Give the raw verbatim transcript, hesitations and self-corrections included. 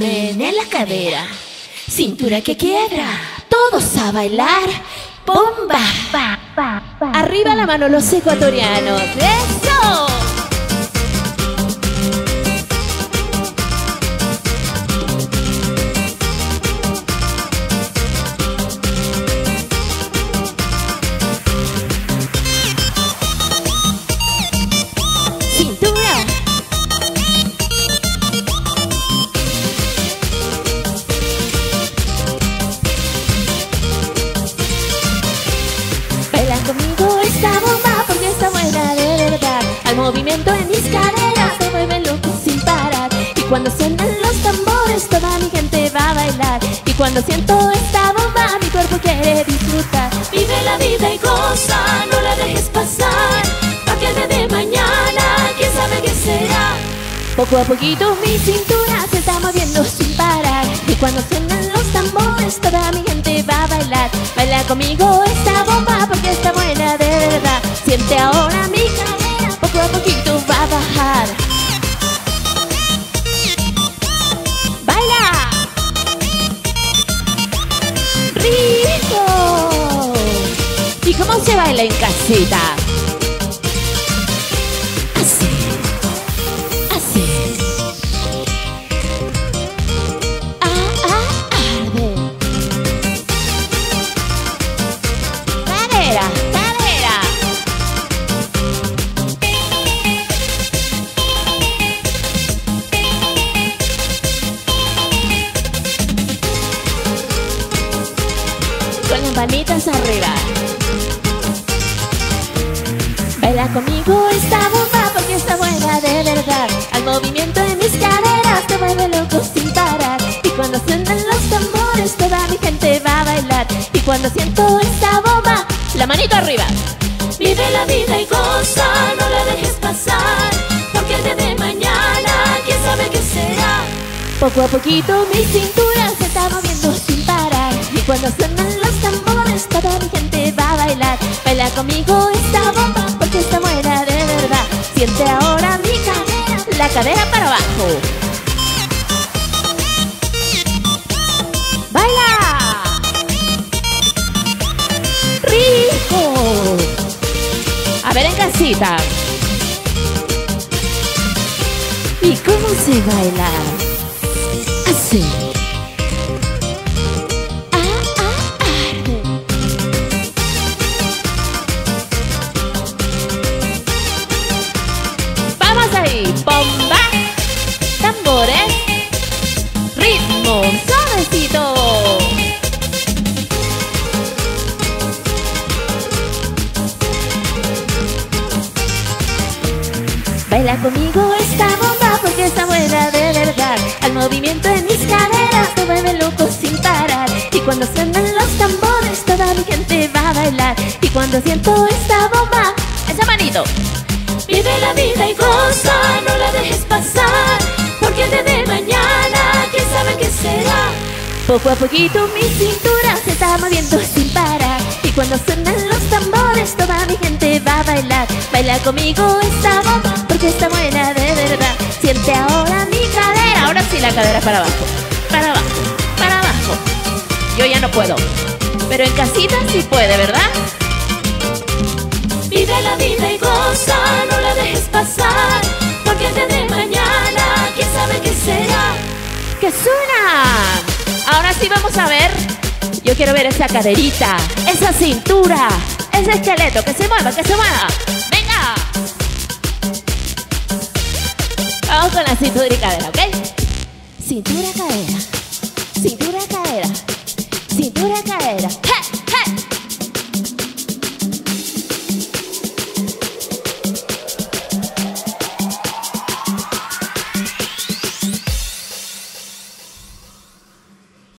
menea la cadera, cintura que quiebra, todos a bailar, bomba. Arriba la mano los ecuatorianos, ¡eso! Conmigo esta bomba porque está buena de verdad. Al movimiento en mis caderas se vuelve loco sin parar. Y cuando suenan los tambores toda mi gente va a bailar. Y cuando siento esta bomba mi cuerpo quiere disfrutar. Vive la vida y goza, no la dejes pasar, pa' que el día de mañana quién sabe qué será. Poco a poquito mi cintura se está moviendo sin parar. Y cuando suenan los tambores toda mi gente va a bailar. Baila conmigo esta bomba porque está buena de verdad. Siente ahora mi cadera, poco a poquito va a bajar. ¡Baila! ¡Rico! ¿Y cómo se baila en casita? Así. Así. Ah, ah, arde. Cadera, cadera. Con las manitas arriba. Baila conmigo esta bomba porque está buena de verdad. Al movimiento de mis caderas te vuelve loco sin parar. Y cuando suenan los tambores toda mi gente va a bailar. Y cuando siento esta bomba, la manito arriba. Vive la vida y goza, no la dejes pasar, porque el día de mañana quién sabe qué será. Poco a poquito mi cintura se está moviendo sin parar. Y cuando suenan los tambores toda mi gente va a bailar. Baila conmigo esta bomba porque está buena de verdad. Siente ahora mi cadera, la cadera para abajo. ¡Baila! ¡Rico! A ver en casita. ¿Y cómo se baila? Así. Bomba, tambores, ritmo, suavecito. Baila conmigo esta bomba porque está buena de verdad. Al movimiento de mis caderas te vuelve loco sin parar. Y cuando suenan los tambores toda mi gente va a bailar. Y cuando siento esta bomba, esa manito. Vive la vida y goza, no la dejes pasar, porque el día de mañana quién sabe qué será. Poco a poquito mi cintura se está moviendo sin parar. Y cuando suenan los tambores toda mi gente va a bailar. Baila conmigo esta bomba porque está buena de verdad. Siente ahora mi cadera, ahora sí la cadera para abajo, para abajo, para abajo. Yo ya no puedo, pero en casita sí puede, ¿verdad? Vive la vida y goza, no la dejes pasar, porque el día de mañana quién sabe qué será. ¡Que suena! Ahora sí vamos a ver. Yo quiero ver esa caderita, esa cintura, ese esqueleto, que se mueva, que se mueva. ¡Venga! Vamos con la cintura y cadera, ¿ok? Cintura, cadera, cintura, cadera, cintura, cadera.